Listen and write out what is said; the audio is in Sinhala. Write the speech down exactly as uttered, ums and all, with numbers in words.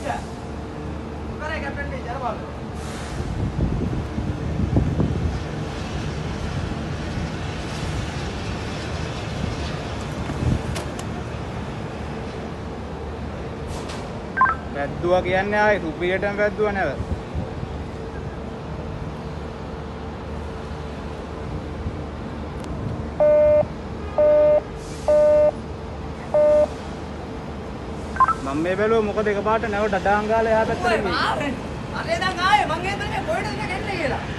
කරේ කැප්ටන් නේ ජරබාල. වැද්දුවා කියන්නේ ආයේ රුපියටම වැද්දුවා නේද? මම මේ බැලුවා මොකද එකපාරට නැව ඩඩාන් ගාලා එහා පැත්තට ගියේ. අනේ දැන් ආයේ මං හිතුවේ කොහෙටද එන්නේ කියලා.